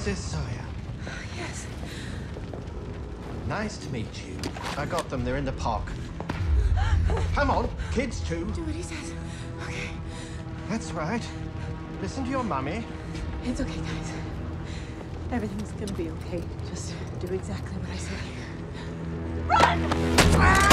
Mrs. Sawyer. Yes. Nice to meet you. I got them. They're in the park. Come on, kids too. Do what he says. Okay. That's right. Listen to your mummy. It's okay, guys. Everything's gonna be okay. Just do exactly what I say. Run!